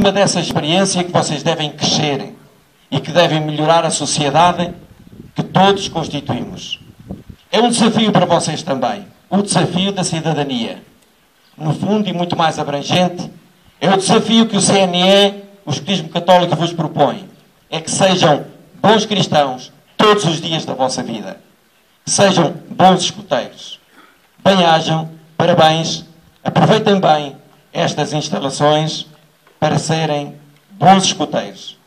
vítima dessa experiência que vocês devem crescer e que devem melhorar a sociedade que todos constituímos. É um desafio para vocês também, o desafio da cidadania. No fundo, e muito mais abrangente, é o desafio que o CNE, o Escotismo Católico, vos propõe. É que sejam bons cristãos todos os dias da vossa vida. Sejam bons escuteiros. Bem-ajam, parabéns, aproveitem bem estas instalações para serem bons escuteiros.